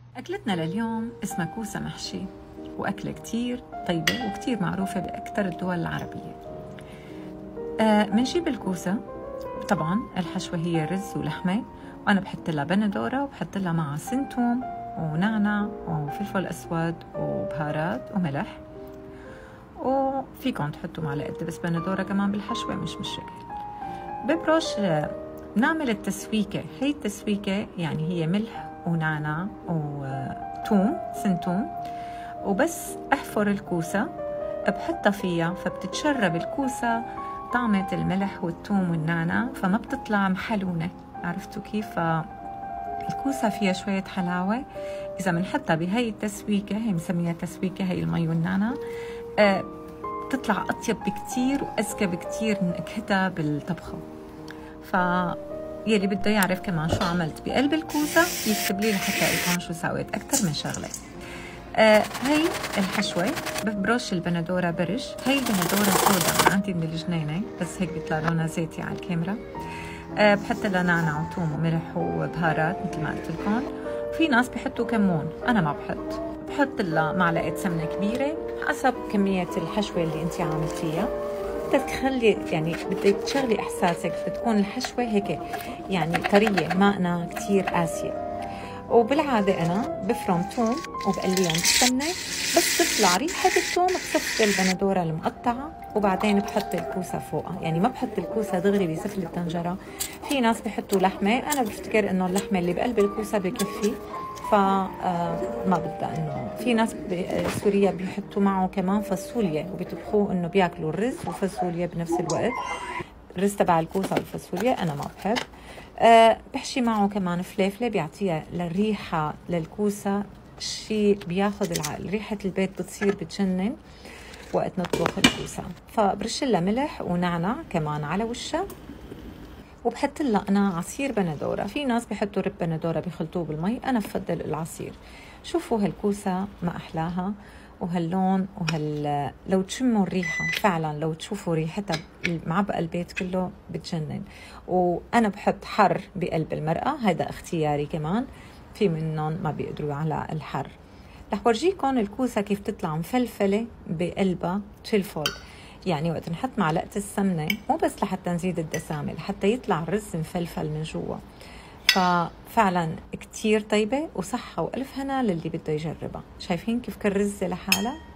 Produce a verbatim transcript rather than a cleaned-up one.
أكلتنا لليوم اسمها كوسة محشي، وأكلة كتير طيبة وكتير معروفة بأكثر الدول العربية. آه منجيب الكوسة، طبعا الحشوة هي رز ولحمة، وأنا بحط لها بندورة وبحط لها معها سنتوم ونعنع وفلفل أسود وبهارات وملح، وفيكم تحطوا معلقة دبس بندورة كمان بالحشوة، مش مشكل. ببرش نعمل التسويكة. هي التسويكة يعني هي ملح ونعنع وثوم سنتوم، وبس أحفر الكوسة بحطها فيها، فبتتشرب الكوسة طعمة الملح والثوم والنعنع، فما بتطلع محلونة. عرفتوا كيف؟ فالكوسة فيها شوية حلاوة إذا بنحطها بهي التسويكة، هي مسميها تسويكة، هي المي والنعنع، أه بتطلع أطيب بكتير وأذكى بكتير من نكهتها بالطبخة. ف يلي بده يعرف كمان شو عملت بقلب الكوسة يكتب لي لحتى لكم شو سويت أكتر من شغلة. آه هي الحشوة ببرش البندورة برش. هي بندورة سودا عندي من الجنينة، بس هيك بيطلع لونها زيتي على الكاميرا. آه بحط لها نعنع وثوم وملح وبهارات مثل ما قلت لكم. في ناس بحطوا كمون، أنا ما بحط. بحط لها معلقة سمنة كبيرة حسب كمية الحشوة اللي أنت عملتيها. بدك تخلي يعني بدك تشغلي احساسك، بتكون الحشوه هيك يعني طريه، ماءنا كتير قاسيه. وبالعاده انا بفرم ثوم وبقليهم بالسمنه، بس تطلع ريحه الثوم بصفي البندوره المقطعه، وبعدين بحط الكوسه فوقها. يعني ما بحط الكوسه دغري بسفل الطنجره. في ناس بحطوا لحمه، انا بفتكر انه اللحمه اللي بقلب الكوسه بكفي، فما بدها. انه في ناس بسوريا بيحطوا معه كمان فاصوليا وبيطبخوه انه بياكلوا الرز وفاصوليا بنفس الوقت، الرز تبع الكوسه والفاصوليا. انا ما بحب. أه بحشي معه كمان فليفله بيعطيها للريحه للكوسه شيء بياخذ العقل. ريحه البيت بتصير بتجنن وقت نطبخ الكوسه. فبرش لها ملح ونعنع كمان على وشها، وبحط لها انا عصير بندوره. في ناس بيحطوا رب بندوره بيخلطوه بالمي، انا بفضل العصير. شوفوا هالكوسه ما احلاها، وهاللون وهال لو تشموا الريحه فعلا، لو تشوفوا ريحتها معبقه البيت كله بتجنن. وانا بحط حر بقلب المرقه، هذا اختياري كمان، في منهم ما بيقدروا على الحر. رح ورجيكم الكوسه كيف تطلع مفلفله بقلبها فلفل. يعني وقت نحط معلقة السمنة مو بس لحتى نزيد الدسامة، لحتى يطلع الرز مفلفل من جوا. ففعلا كتير طيبة وصحة وألف هنا للي بده يجربها. شايفين كيف كالرزة لحالها؟